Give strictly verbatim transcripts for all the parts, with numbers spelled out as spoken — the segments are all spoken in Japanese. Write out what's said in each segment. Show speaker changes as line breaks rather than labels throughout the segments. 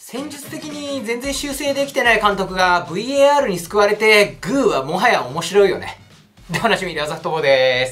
戦術的に全然修正できてない監督が ブイエーアール に救われてグーはもはや面白いよね。で、おなじみ宮崎友です。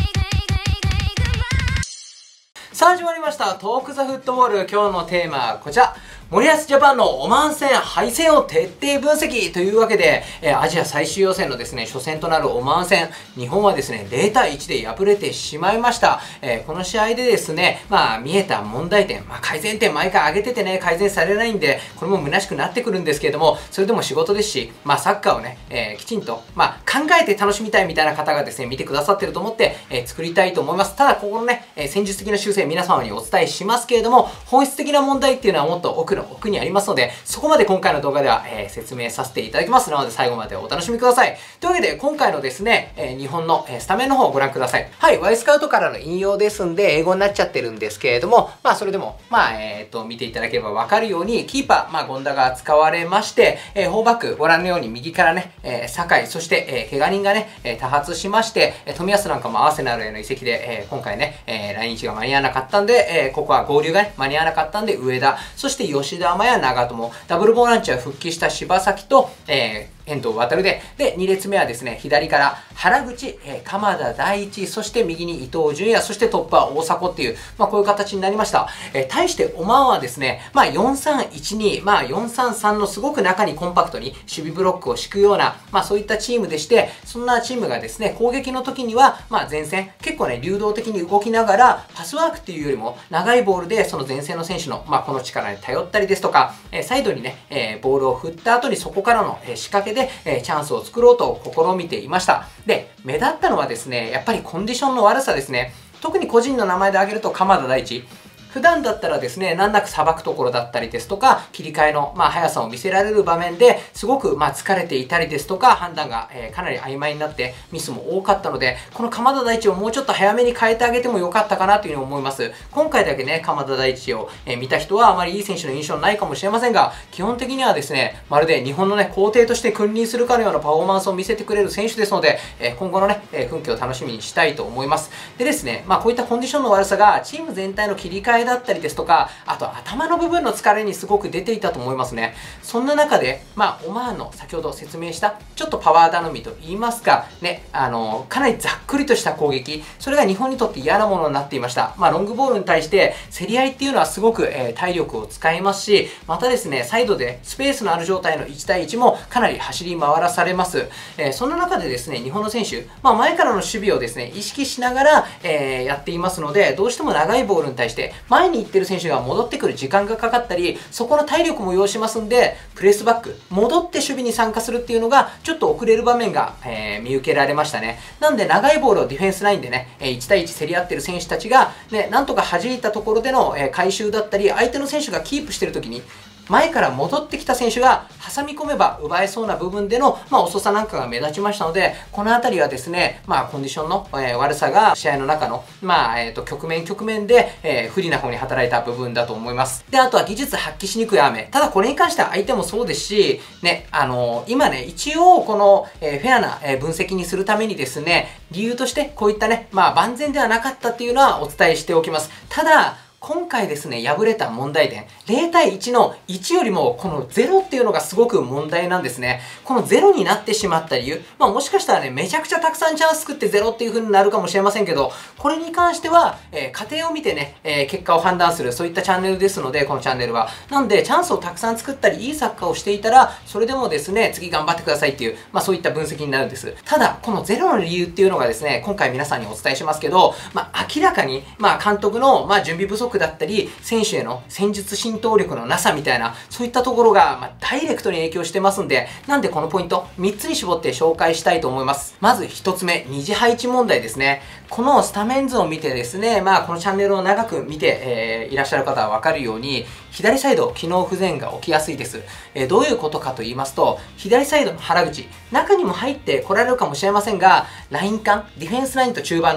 さあ始まりましたトークザフットボール。今日のテーマはこちら、森保ジャパンのオマーン戦敗戦を徹底分析というわけで、えー、アジア最終予選のですね、初戦となるオマーン戦、日本はですね、ゼロたいいちで敗れてしまいました。えー、この試合でですね、まあ見えた問題点、まあ改善点毎回上げててね、改善されないんで、これも虚しくなってくるんですけれども、それでも仕事ですし、まあサッカーをね、えー、きちんと、まあ考えて楽しみたいみたいな方がですね、見てくださってると思って、えー、作りたいと思います。ただ、ここのね、えー、戦術的な修正皆様にお伝えしますけれども、本質的な問題っていうのはもっと奥の奥にありますので、そこまで今回の動画では、えー、説明させていただきますので、最後までお楽しみください。というわけで、今回のですね、えー、日本の、えー、スタメンの方をご覧ください。はい、ワイスカウトからの引用ですんで、英語になっちゃってるんですけれども、まあ、それでも、まあ、えっと、見ていただければわかるように、キーパー、まあ、権田が使われまして、えー、フォーバック、ご覧のように右からね、えー、酒井、そして、えー、怪我人がね、えー、多発しまして、えー、冨安なんかもアーセナルへの移籍で、えー、今回ね、えー、来日が間に合わなかったんで、えー、ここは合流がね、間に合わなかったんで、上田、そして吉田麻也、長友、ダブルボランチは復帰した柴崎と、えー、遠藤航で、で、に列目はですね、左から原口、えー、鎌田大地、そして右に伊東純也、そしてトップは大迫っていう、まあこういう形になりました。えー、対してオマーンはですね、まあよんさんいちに、まあよんさんさんのすごく中にコンパクトに守備ブロックを敷くような、まあそういったチームでして、そんなチームがですね、攻撃の時には、まあ前線、結構ね、流動的に動きながら、パスワークっていうよりも、長いボールでその前線の選手の、まあこの力に頼ったりですとか、えー、サイドにね、えー、ボールを振った後にそこからの、えー、仕掛けで、えー、チャンスを作ろうと試みていました。で、目立ったのはですね、やっぱりコンディションの悪さですね。特に個人の名前で挙げると鎌田大地。普段だったらですね、難なくさばくところだったりですとか、切り替えの、まあ、速さを見せられる場面ですごく、まあ、疲れていたりですとか、判断が、えー、かなり曖昧になってミスも多かったので、この鎌田大地をもうちょっと早めに変えてあげてもよかったかなというふうに思います。今回だけね、鎌田大地を、えー、見た人はあまりいい選手の印象ないかもしれませんが、基本的にはですね、まるで日本のね、皇帝として君臨するかのようなパフォーマンスを見せてくれる選手ですので、えー、今後のね、えー、奮起を楽しみにしたいと思います。でですね、まあ、こういったコンディションの悪さが、チーム全体の切り替えだったりですとか、あと頭の部分の疲れにすごく出ていたと思いますね。そんな中で、まあ、オマーンの先ほど説明した、ちょっとパワー頼みと言いますか、ね、あの、かなりざっくりとした攻撃、それが日本にとって嫌なものになっていました。まあ、ロングボールに対して、競り合いっていうのはすごく、えー、体力を使いますし、またですね、サイドでスペースのある状態のいちたいいちもかなり走り回らされます。えー、そんな中でですね、日本の選手、まあ、前からの守備をですね、意識しながら、えー、やっていますので、どうしても長いボールに対して、前に行ってる選手が戻ってくる時間がかかったり、そこの体力も要しますんで、プレスバック、戻って守備に参加するっていうのが、ちょっと遅れる場面が、えー、見受けられましたね。なんで、長いボールをディフェンスラインでね、いちたいいち競り合ってる選手たちが、ね、なんとか弾いたところでの、えー、回収だったり、相手の選手がキープしてる時に、前から戻ってきた選手が挟み込めば奪えそうな部分での、まあ、遅さなんかが目立ちましたので、このあたりはですね、まあ、コンディションの、えー、悪さが試合の中の、まあ、えっと、局面局面で、えー、不利な方に働いた部分だと思います。で、あとは技術発揮しにくい雨。ただ、これに関しては相手もそうですし、ね、あのー、今ね、一応、この、えー、フェアな、えー、分析にするためにですね、理由として、こういったね、まあ、万全ではなかったっていうのはお伝えしておきます。ただ、今回ですね、敗れた問題点、ゼロたいいちのいちよりも、このゼロっていうのがすごく問題なんですね。このゼロになってしまった理由、まあもしかしたらね、めちゃくちゃたくさんチャンス作ってゼロっていう風になるかもしれませんけど、これに関しては、えー、過程を見てね、えー、結果を判断する、そういったチャンネルですので、このチャンネルは。なんで、チャンスをたくさん作ったり、いいサッカーをしていたら、それでもですね、次頑張ってくださいっていう、まあそういった分析になるんです。ただ、このゼロの理由っていうのがですね、今回皆さんにお伝えしますけど、まあ明らかに、まあ監督の、まあ準備不足だったり、選手への戦術浸透力のなさみたいな、そういったところが、まあ、ダイレクトに影響してますんで、なんでこのポイント、みっつに絞って紹介したいと思います。まずひとつめ、二次配置問題ですね。このスタメン図を見てですね、まあ、このチャンネルを長く見て、えー、いらっしゃる方はわかるように、左サイド、機能不全が起きやすいです。えー、どういうことかと言いますと、左サイドの原口、中にも入って来られるかもしれませんが、ライン間、ディフェンスラインと中盤の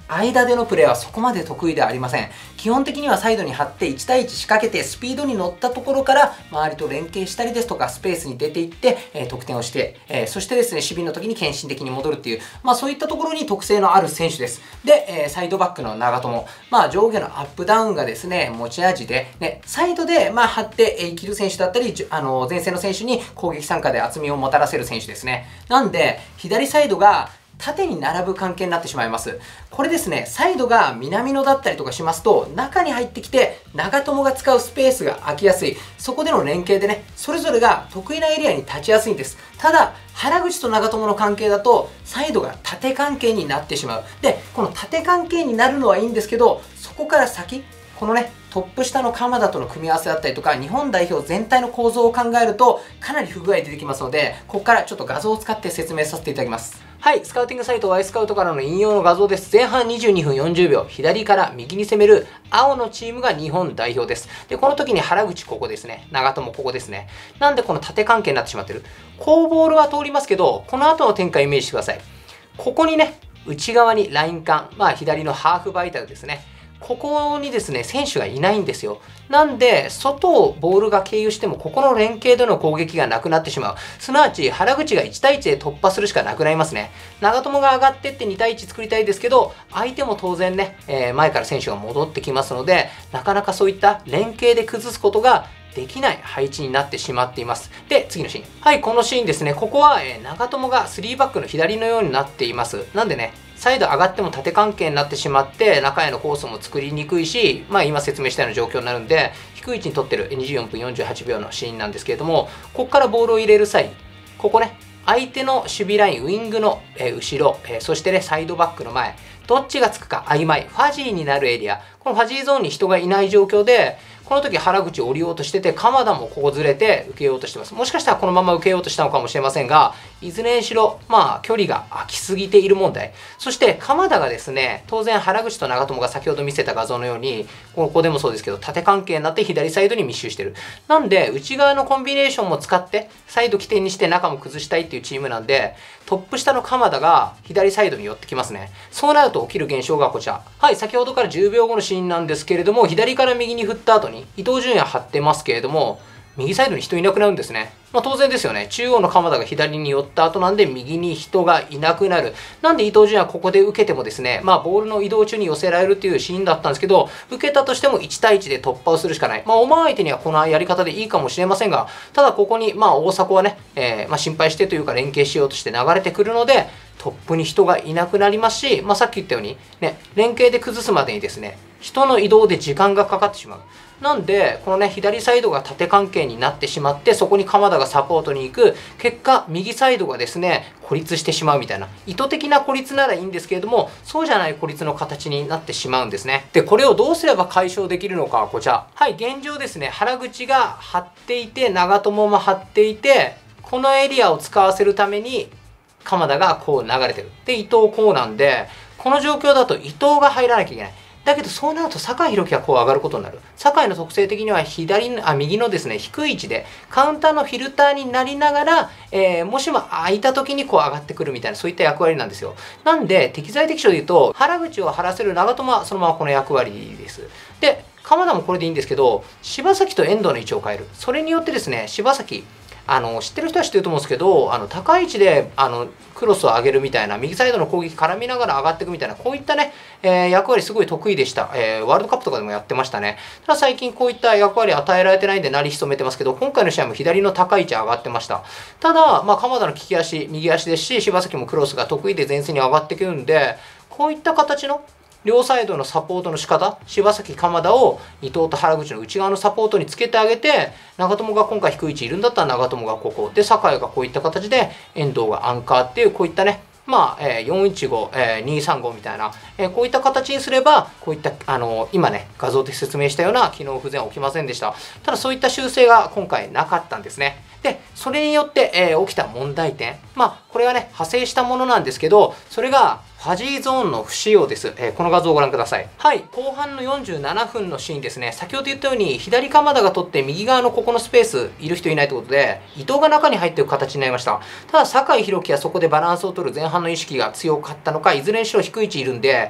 間でのプレーはそこまで得意ではありません。基本的にはサイドに張っていち対いち仕掛けてスピードに乗ったところから周りと連携したりですとかスペースに出ていって、えー、得点をして、えー、そしてですね、守備の時に献身的に戻るっていう、まあそういったところに特性のある選手です。で、えー、サイドバックの長友、まあ上下のアップダウンがですね、持ち味で、ね、サイドでまあ張って生きる選手だったり、あの前線の選手に攻撃参加で厚みをもたらせる選手ですね。なんで、左サイドが縦に並ぶ関係になってしまいます。これですね、サイドが南野だったりとかしますと、中に入ってきて、長友が使うスペースが空きやすい。そこでの連携でね、それぞれが得意なエリアに立ちやすいんです。ただ、原口と長友の関係だと、サイドが縦関係になってしまう。で、この縦関係になるのはいいんですけど、そこから先、このね、トップ下の鎌田との組み合わせだったりとか、日本代表全体の構造を考えると、かなり不具合出てきますので、ここからちょっと画像を使って説明させていただきます。はい、スカウティングサイト ワイスカウトからの引用の画像です。前半にじゅうにふんよんじゅうびょう、左から右に攻める青のチームが日本代表です。で、この時に原口ここですね。長友ここですね。なんでこの縦関係になってしまってる。こうボールは通りますけど、この後の展開イメージしてください。ここにね、内側にライン間、まあ左のハーフバイタルですね。ここにですね、選手がいないんですよ。なんで、外をボールが経由しても、ここの連携での攻撃がなくなってしまう。すなわち、原口がいち対いちで突破するしかなくなりますね。長友が上がってってに対いち作りたいですけど、相手も当然ね、えー、前から選手が戻ってきますので、なかなかそういった連携で崩すことができない配置になってしまっています。で、次のシーン。はい、このシーンですね。ここは、えー、長友がスリーバックの左のようになっています。なんでね、サイド上がっても縦関係になってしまって、中へのコースも作りにくいし、まあ今説明したような状況になるんで、低い位置に取ってるにじゅうよんぷんよんじゅうはちびょうのシーンなんですけれども、ここからボールを入れる際、ここね、相手の守備ライン、ウイングの、えー、後ろ、えー、そしてね、サイドバックの前、どっちがつくか曖昧、ファジーになるエリア、このファジーゾーンに人がいない状況で、この時原口を降りようとしてて、鎌田もここずれて受けようとしてます。もしかしたらこのまま受けようとしたのかもしれませんが、いずれにしろ、まあ、距離が空きすぎている問題。そして、鎌田がですね、当然原口と長友が先ほど見せた画像のように、ここでもそうですけど、縦関係になって左サイドに密集してる。なんで、内側のコンビネーションも使って、サイド起点にして中も崩したいっていうチームなんで、トップ下の鎌田が左サイドに寄ってきますね。そうなると起きる現象がこちら。はい、先ほどからじゅうびょうごのシーンなんですけれども、左から右に振った後に、伊東純也張ってますけれども、右サイドに人いなくなるんですね。まあ当然ですよね。中央の鎌田が左に寄った後なんで右に人がいなくなる。なんで伊東純也ここで受けてもですね、まあボールの移動中に寄せられるっていうシーンだったんですけど、受けたとしてもいち対いちで突破をするしかない。まあオマーン相手にはこのやり方でいいかもしれませんが、ただここにまあ大迫はね、えー、まあ心配してというか連携しようとして流れてくるので、トップに人がいなくなりますし、まあさっき言ったようにね、連携で崩すまでにですね、人の移動で時間がかかってしまう。なんで、このね、左サイドが縦関係になってしまって、そこに鎌田がサポートに行く、結果、右サイドがですね、孤立してしまうみたいな。意図的な孤立ならいいんですけれども、そうじゃない孤立の形になってしまうんですね。で、これをどうすれば解消できるのかはこちら。はい、現状ですね、原口が張っていて、長友も張っていて、このエリアを使わせるために、鎌田がこう流れてる。で、伊藤こうなんで、この状況だと伊藤が入らなきゃいけない。だけどそうなると酒井宏樹がこう上がることになる。酒井の特性的には左あ右のですね低い位置でカウンターのフィルターになりながら、えー、もしも空いた時にこう上がってくるみたいなそういった役割なんですよ。なんで適材適所で言うと原口を張らせる長友はそのままこの役割です。で鎌田もこれでいいんですけど柴崎と遠藤の位置を変える。それによってですね柴崎あの知ってる人は知ってると思うんですけどあの高い位置であのクロスを上げるみたいな右サイドの攻撃絡みながら上がっていくみたいなこういったね、えー、役割すごい得意でした、えー、ワールドカップとかでもやってましたね。ただ最近こういった役割与えられてないんでなり潜めてますけど今回の試合も左の高い位置上がってました。ただ、まあ、鎌田の利き足右足ですし柴崎もクロスが得意で前線に上がってくるんでこういった形の両サイドのサポートの仕方、柴崎、鎌田を伊藤と原口の内側のサポートにつけてあげて、長友が今回低い位置いるんだったら長友がここ、で、酒井がこういった形で、遠藤がアンカーっていう、こういったね、まあ、えー、よんいちご、えー、にさんごみたいな、えー、こういった形にすれば、こういった、あのー、今ね、画像で説明したような機能不全は起きませんでした。ただそういった修正が今回なかったんですね。で、それによって、えー、起きた問題点。まあ、これはね、派生したものなんですけど、それが、ファジーゾーンの不使用です、えー。この画像をご覧ください。はい。後半のよんじゅうななふんのシーンですね。先ほど言ったように、左鎌田が取って右側のここのスペース、いる人いないということで、伊藤が中に入っている形になりました。ただ、酒井宏樹はそこでバランスを取る前半の意識が強かったのか、いずれにしろ低い位置いるんで、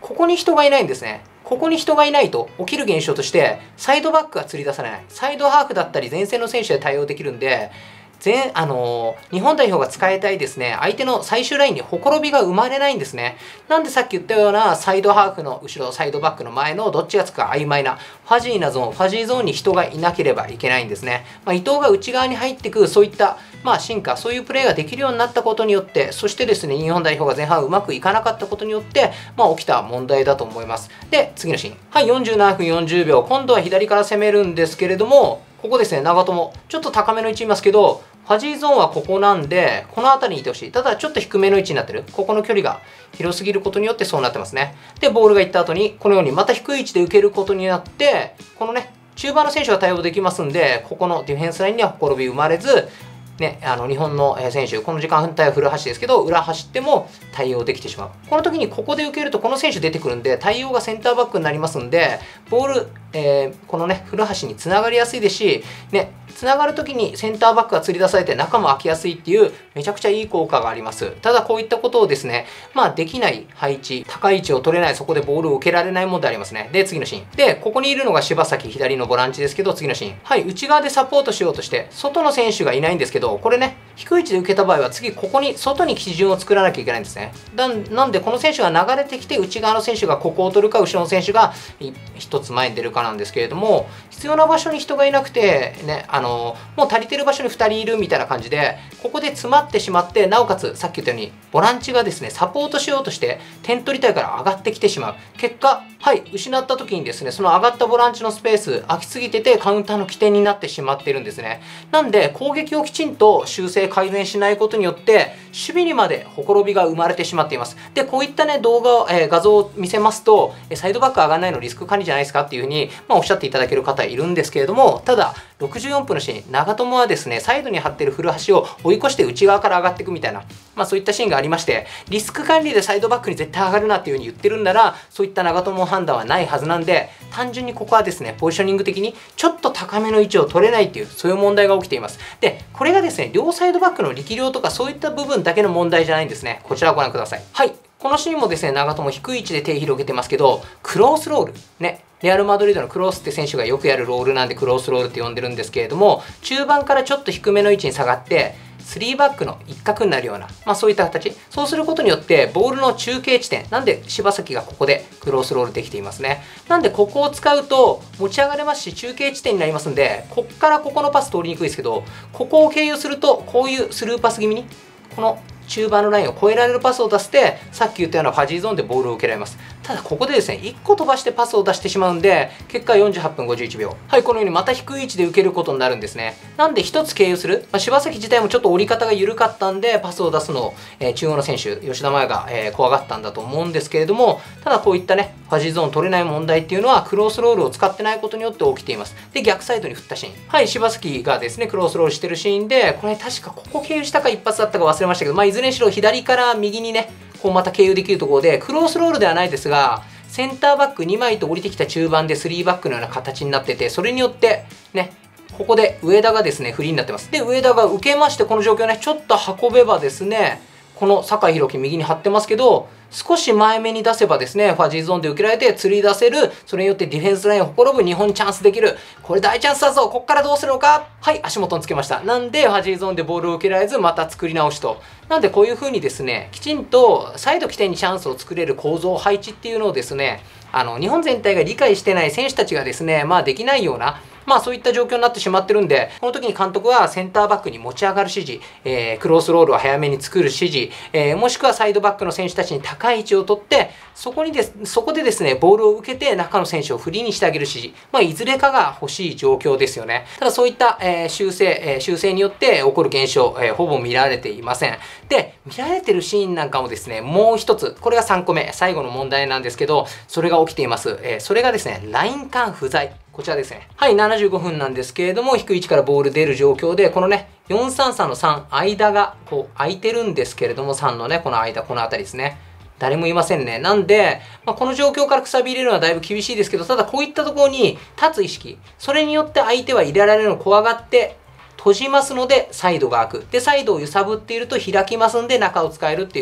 ここに人がいないんですね。ここに人がいないと起きる現象として、サイドバックが釣り出されない。サイドハーフだったり前線の選手で対応できるんで、全、あのー、日本代表が使いたいですね、相手の最終ラインにほころびが生まれないんですね。なんでさっき言ったようなサイドハーフの後ろ、サイドバックの前のどっちがつくか曖昧なファジーなゾーン、ファジーゾーンに人がいなければいけないんですね。まあ、伊藤が内側に入ってく、そういった、まあ、進化、そういうプレーができるようになったことによって、そしてですね、日本代表が前半うまくいかなかったことによって、まあ、起きた問題だと思います。で、次のシーン。はい、よんじゅうななふんよんじゅうびょう。今度は左から攻めるんですけれども、ここですね、長友。ちょっと高めの位置いますけど、ファジーゾーンはここなんで、この辺りにいてほしい。ただ、ちょっと低めの位置になってる。ここの距離が広すぎることによってそうなってますね。で、ボールが行った後に、このようにまた低い位置で受けることになって、このね、中盤の選手が対応できますんで、ここのディフェンスラインにはほころび生まれず、ね、あの日本の選手、この時間帯は古橋ですけど、裏走っても対応できてしまう。この時にここで受けると、この選手出てくるんで、対応がセンターバックになりますんで、ボール、えー、このね、古橋につながりやすいですし、ね、つながるときにセンターバックが釣り出されて中も空きやすいっていうめちゃくちゃいい効果があります。ただこういったことをですね、まあできない配置、高い位置を取れない、そこでボールを受けられない問題ありますね。で、次のシーン。で、ここにいるのが柴崎、左のボランチですけど、次のシーン。はい、内側でサポートしようとして、外の選手がいないんですけど、これね、低い位置で受けた場合は次ここに外に基準を作らなきゃいけないんですね。なんでこの選手が流れてきて内側の選手がここを取るか後ろの選手が一つ前に出るかなんですけれども、必要な場所に人がいなくてね、あのもう足りてる場所にふたりいるみたいな感じで、ここで詰まってしまって、なおかつさっき言ったようにボランチがですねサポートしようとして点取りたいから上がってきてしまう。結果、はい失った時にですね、その上がったボランチのスペース空きすぎててカウンターの起点になってしまってるんですね。なんで攻撃をきちんと修正改善しないことによって守備にまでほころびが生まれてしまっています。でこういったね動画を、えー、画像を見せますと、サイドバック上がらないのリスク管理じゃないですかっていうふうに、まあ、おっしゃっていただける方いるんですけれども、ただろくじゅうよんぷんのシーン、長友はですねサイドに張ってる古橋を追い越して内側から上がっていくみたいな、まあ、そういったシーンがありまして、リスク管理でサイドバックに絶対上がるなっていうふうに言ってるんなら、そういった長友判断はないはずなんで、単純にここはですねポジショニング的にちょっと高めの位置を取れないっていう、そういう問題が起きています。でこれがですね両サイドバックの力量とかそういった部分だけの問題じゃないんですね。こちらをご覧ください。はい、このシーンもですね長友低い位置で手を広げてますけど、クロスロールね、レアル・マドリードのクロースって選手がよくやるロールなんでクロスロールって呼んでるんですけれども、中盤からちょっと低めの位置に下がってスリーバックの一角になるような、まあ、そういった形。そうすることによってボールの中継地点なんで柴崎がここでクロスロールできていますね。なんでここを使うと持ち上がれますし、中継地点になりますんで、こっからここのパス通りにくいですけど、ここを経由するとこういうスルーパス気味にこの中盤のラインを越えられるパスを出して、さっき言ったようなファジーゾーンでボールを受けられます。ただここでですねいっこ飛ばしてパスを出してしまうんで、結果よんじゅうはっぷんごじゅういちびょう。はい、このようにまた低い位置で受けることになるんですね。なんでひとつ経由する、まあ、柴崎自体もちょっと折り方が緩かったんでパスを出すのを、えー、中央の選手吉田麻也が、えー、怖がったんだと思うんですけれども、ただこういったねファジーゾーン取れない問題っていうのはクロスロールを使ってないことによって起きています。で逆サイドに振ったシーン、はい、柴崎がですねクロスロールしてるシーンで、これ確かここ経由したか一発だったか忘れましたけど、まあ、いずれにしろ左から右にねこうまた経由できるところでクロスロールではないですが、センターバックにまいと降りてきた中盤でスリーバックのような形になってて、それによってねここで上田がですねフリーになってます。で上田が受けまして、この状況ねちょっと運べばですね、この酒井宏樹右に張ってますけど、少し前目に出せばですねファジーゾーンで受けられて釣り出せる、それによってディフェンスラインをほころぶ日本チャンスできる、これ大チャンスだぞ、こっからどうするのか。はい、足元につけました。なんでファジーゾーンでボールを受けられずまた作り直しと。なんでこういう風にですねきちんとサイド起点にチャンスを作れる構造配置っていうのをですね、あの日本全体が理解してない選手たちがですねまあできないような、まあそういった状況になってしまってるんで、この時に監督はセンターバックに持ち上がる指示、えー、クロスロールを早めに作る指示、えー、もしくはサイドバックの選手たちに高い位置を取って、そこにです、そこでですね、ボールを受けて中の選手をフリーにしてあげる指示。まあいずれかが欲しい状況ですよね。ただそういった、えー、修正、えー、修正によって起こる現象、えー、ほぼ見られていません。で、見られてるシーンなんかもですね、もう一つ、これがさんこめ、最後の問題なんですけど、それが起きています。えー、それがですね、ライン間不在。こちらですね。はい、ななじゅうごふんなんですけれども、低い位置からボール出る状況で、このね、よんさんさんのさん、間がこう空いてるんですけれども、さんのね、この間、この辺りですね。誰もいませんね。なんで、まあ、この状況からくさび入れるのはだいぶ厳しいですけど、ただこういったところに立つ意識、それによって相手は入れられるのを怖がって、閉じますのでサイドが開く。で、サイドを揺さぶっていると開きますんで中を使えるっていう、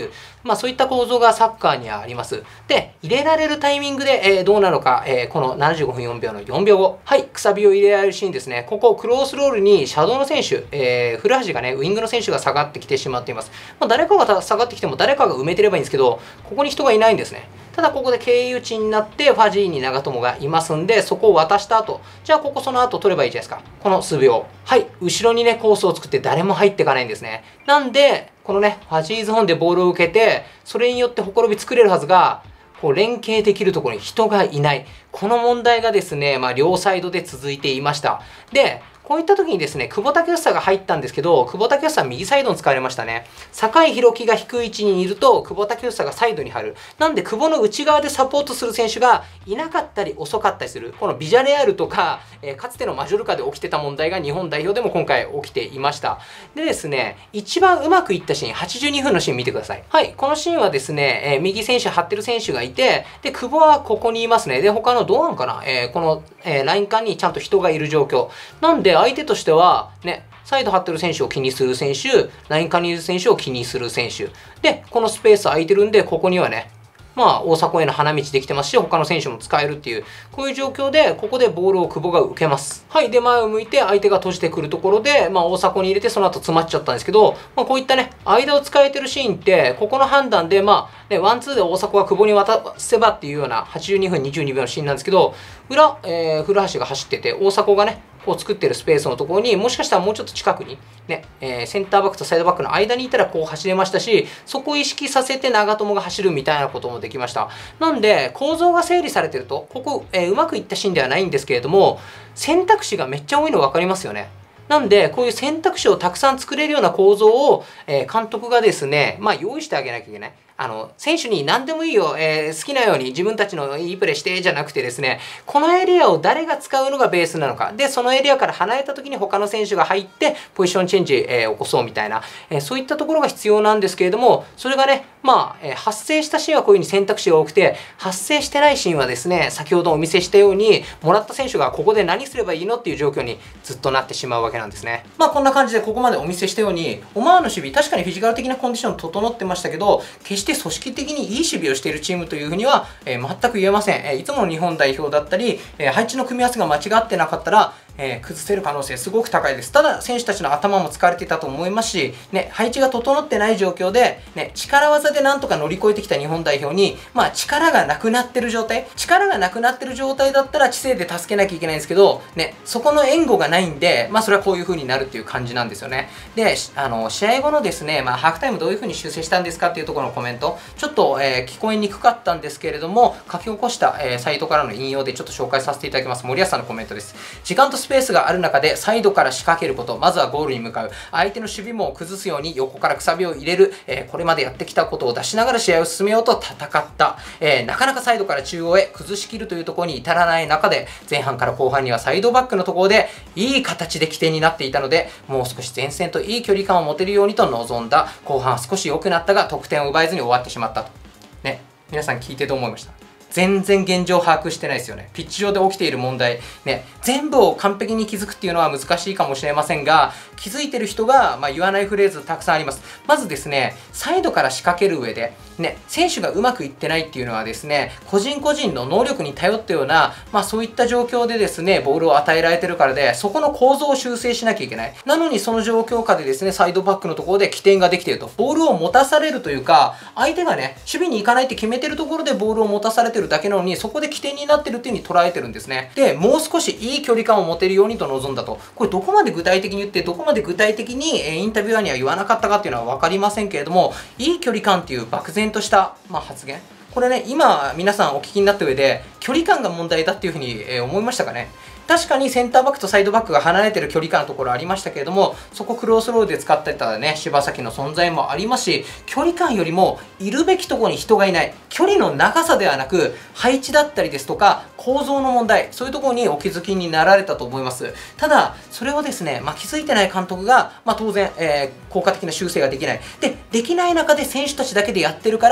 まあそういった構造がサッカーにはあります。で、入れられるタイミングで、えー、どうなのか、えー、このななじゅうごふんよんびょうのよんびょうご。はい、くさびを入れられるシーンですね。ここ、クロスロールにシャドウの選手、えー、古橋がね、ウイングの選手が下がってきてしまっています。まあ、誰かが下がってきても誰かが埋めてればいいんですけど、ここに人がいないんですね。ただここで経由地になってファジーに長友がいますんで、そこを渡した後、じゃあここその後取ればいいじゃないですか。この数秒。はい、後ろにね、コースを作って誰も入っていかないんですね。なんで、このね、ファジーゾーンでボールを受けて、それによってほころび作れるはずが、こう連携できるところに人がいない。この問題がですね、まあ両サイドで続いていました。で、こういった時にですね、久保建英が入ったんですけど、久保建英は右サイドに使われましたね。酒井宏樹が低い位置にいると、久保建英がサイドに張る。なんで、久保の内側でサポートする選手がいなかったり遅かったりする。このビジャレアルとか、えー、かつてのマジョルカで起きてた問題が日本代表でも今回起きていました。でですね、一番うまくいったシーン、はちじゅうにふんのシーン見てください。はい、このシーンはですね、えー、右選手張ってる選手がいて、で、久保はここにいますね。で、他のどうなんかな、えー、この、えー、ライン間にちゃんと人がいる状況。なんで、相手としては、ね、サイド張ってる選手を気にする選手、ライン間にいる選手を気にする選手。で、このスペース空いてるんで、ここにはね、まあ、大迫への花道できてますし、他の選手も使えるっていう、こういう状況で、ここでボールを久保が受けます。はい。で、前を向いて相手が閉じてくるところで、まあ、大迫に入れて、その後詰まっちゃったんですけど、まあ、こういったね、間を使えてるシーンって、ここの判断で、まあ、ね、ワンツーで大迫が久保に渡せばっていうような、はちじゅうにふんにじゅうにびょうのシーンなんですけど、裏、えー、古橋が走ってて、大迫がね、こう作ってるスペースのところにもしかしたらもうちょっと近くにね、えー、センターバックとサイドバックの間にいたらこう走れましたし、そこを意識させて長友が走るみたいなこともできました。なんで構造が整理されてると、ここ、えー、うまくいったシーンではないんですけれども、選択肢がめっちゃ多いの分かりますよね。なんで、こういう選択肢をたくさん作れるような構造を、えー、監督がですね、まあ用意してあげなきゃいけない。あの、選手に何でもいいよ、えー、好きなように自分たちのいいプレーしてじゃなくてですね、このエリアを誰が使うのがベースなのか。で、そのエリアから離れた時に他の選手が入って、ポジションチェンジ、えー、起こそうみたいな、えー、そういったところが必要なんですけれども、それがね、まあ、えー、発生したシーンはこういうふうに選択肢が多くて、発生してないシーンはですね、先ほどお見せしたように、もらった選手がここで何すればいいのっていう状況にずっとなってしまうわけなんですね。まあ、こんな感じでここまでお見せしたように、オマーンの守備、確かにフィジカル的なコンディション整ってましたけど、決して組織的にいい守備をしているチームというふうには、えー、全く言えません。えー、いつもの日本代表だったり、えー、配置の組み合わせが間違ってなかったら、えー、崩せる可能性すごく高いです。ただ、選手たちの頭も疲れていたと思いますし、ね、配置が整ってない状況で、ね、力技でなんとか乗り越えてきた日本代表に、まあ、力がなくなってる状態、力がなくなってる状態だったら知性で助けなきゃいけないんですけど、ね、そこの援護がないんで、まあ、それはこういう風になるっていう感じなんですよね。で、あの、試合後のですね、まあ、ハーフタイムどういう風に修正したんですかっていうところのコメント、ちょっと、えー、聞こえにくかったんですけれども、書き起こした、えー、サイトからの引用でちょっと紹介させていただきます。森保さんのコメントです。時間とスペースがある中で、サイドから仕掛けること、まずはゴールに向かう、相手の守備網を崩すように横からくさびを入れる、えー、これまでやってきたことを出しながら試合を進めようと戦った、えー、なかなかサイドから中央へ崩しきるというところに至らない中で、前半から後半にはサイドバックのところでいい形で起点になっていたので、もう少し前線といい距離感を持てるようにと臨んだ。後半少し良くなったが得点を奪えずに終わってしまったと。ね、皆さん聞いてどう思いました？全然現状把握してないですよね。ピッチ上で起きている問題。ね、全部を完璧に気づくっていうのは難しいかもしれませんが、気づいてる人が、まあ、言わないフレーズたくさんあります。まずですね、サイドから仕掛ける上で、ね、選手がうまくいってないっていうのはですね、個人個人の能力に頼ったような、まあそういった状況でですね、ボールを与えられてるからで、そこの構造を修正しなきゃいけない。なのにその状況下でですね、サイドバックのところで起点ができていると。ボールを持たされるというか、相手がね、守備に行かないって決めてるところでボールを持たされてるだけなのに、そこで起点になってるっていう風に捉えてるんですね。で、もう少しいい距離感を持てるようにと望んだと。これどこまで具体的に言って、どこまで具体的にインタビュアーには言わなかったかっていうのは分かりませんけれども、いい距離感っていう漠然とした、まあ、発言。これね、今皆さんお聞きになった上で、距離感が問題だっていうふうに、えー、思いましたかね。確かにセンターバックとサイドバックが離れてる距離感のところありましたけれども、そこクロスロールで使ってたね、柴崎の存在もありますし、距離感よりもいるべきところに人がいない。距離の長さではなく、配置だったりですとか、構造の問題、そういうところにお気づきになられたと思います。ただ、それをですね、まあ、気づいてない監督が、まあ、当然、えー、効果的な修正ができない。で、できない中で選手たちだけでやってるから、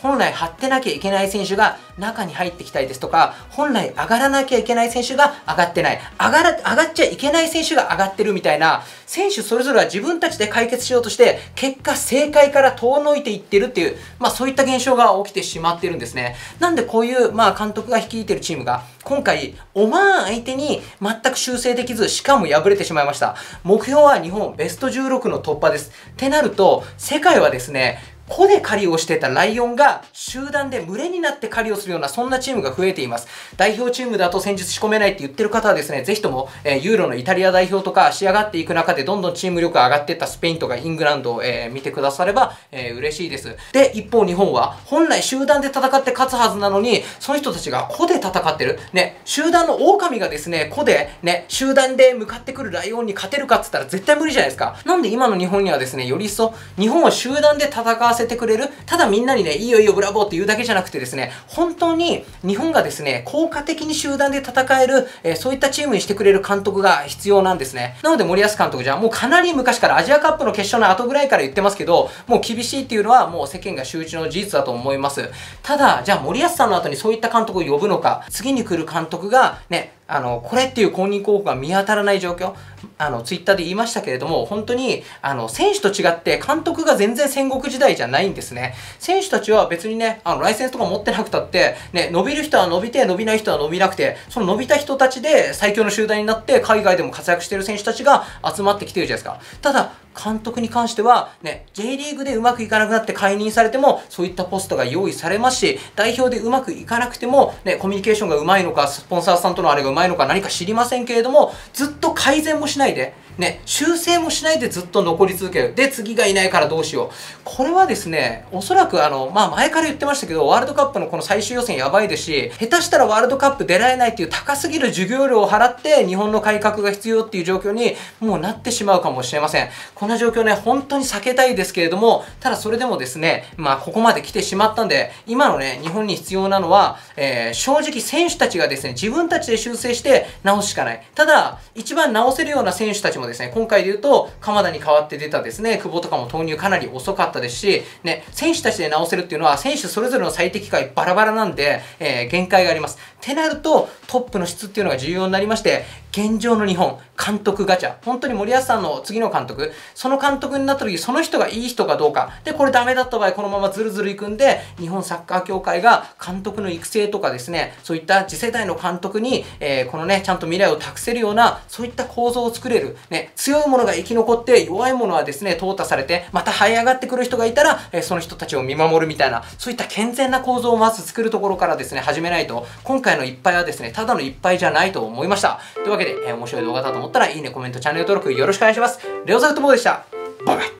本来張ってなきゃいけない選手が中に入ってきたりですとか、本来上がらなきゃいけない選手が上がってない、上がら、上がっちゃいけない選手が上がってるみたいな、選手それぞれは自分たちで解決しようとして、結果正解から遠のいていってるっていう、まあそういった現象が起きてしまってるんですね。なんでこういう、まあ監督が率いてるチームが、今回、オマーン相手に全く修正できず、しかも敗れてしまいました。目標は日本ベストじゅうろくの突破です。ってなると、世界はですね、個で狩りをしてたライオンが集団で群れになって狩りをするようなそんなチームが増えています。代表チームだと戦術仕込めないって言ってる方はですね、ぜひとも、えー、ユーロのイタリア代表とか仕上がっていく中でどんどんチーム力が上がっていったスペインとかイングランドを、えー、見てくだされば、えー、嬉しいです。で、一方日本は本来集団で戦って勝つはずなのに、その人たちが個で戦ってる。ね、集団の狼がですね、個でね、集団で向かってくるライオンに勝てるかっつったら絶対無理じゃないですか。なんで今の日本にはですね、より一層日本は集団で戦わせてくれる。ただみんなにね、いいよいいよブラボーって言うだけじゃなくてですね、本当に日本がですね、効果的に集団で戦える、えー、そういったチームにしてくれる監督が必要なんですね。なので森保監督じゃもうかなり昔からアジアカップの決勝の後ぐらいから言ってますけど、もう厳しいっていうのはもう世間が周知の事実だと思います。ただ、じゃあ森保さんの後にそういった監督を呼ぶのか、次に来る監督がね、あの、これっていう公認候補が見当たらない状況。あの、ツイッターで言いましたけれども、本当に、あの、選手と違って監督が全然戦国時代じゃないんですね。選手たちは別にね、あの、ライセンスとか持ってなくたって、ね、伸びる人は伸びて、伸びない人は伸びなくて、その伸びた人たちで最強の集団になって、海外でも活躍している選手たちが集まってきてるじゃないですか。ただ、監督に関しては、ね、J リーグでうまくいかなくなって解任されても、そういったポストが用意されますし、代表でうまくいかなくても、ね、コミュニケーションがうまいのか、スポンサーさんとのあれがうまいのか何か知りませんけれども、ずっと改善もしないで、ね、修正もしないでずっと残り続ける。で、次がいないからどうしよう。これはですね、おそらくあの、まあ前から言ってましたけど、ワールドカップのこの最終予選やばいですし、下手したらワールドカップ出られないっていう高すぎる授業料を払って、日本の改革が必要っていう状況にもうなってしまうかもしれません。こんな状況ね、本当に避けたいですけれども、ただそれでもですね、まあここまで来てしまったんで、今のね、日本に必要なのは、えー、正直選手たちがですね、自分たちで修正して直すしかない。ただ、一番直せるような選手たちもですね、今回で言うと、鎌田に代わって出たですね、久保とかも投入かなり遅かったですし、ね、選手たちで直せるっていうのは、選手それぞれの最適解バラバラなんで、えー、限界があります。ってなると、トップの質っていうのが重要になりまして、現状の日本、監督ガチャ。本当に森保さんの次の監督、その監督になった時、その人がいい人かどうか。で、これダメだった場合、このままズルズルいくんで、日本サッカー協会が監督の育成とかですね、そういった次世代の監督に、えー、このね、ちゃんと未来を託せるような、そういった構造を作れる。ね、強いものが生き残って、弱いものはですね、淘汰されて、また這い上がってくる人がいたら、えー、その人たちを見守るみたいな、そういった健全な構造をまず作るところからですね、始めないと、今回のいっぱいはですね、ただのいっぱいじゃないと思いました。というわけで、えー、面白い動画だと思ったら、いいね、コメント、チャンネル登録よろしくお願いします。レオザフットボールでした。バイバイ。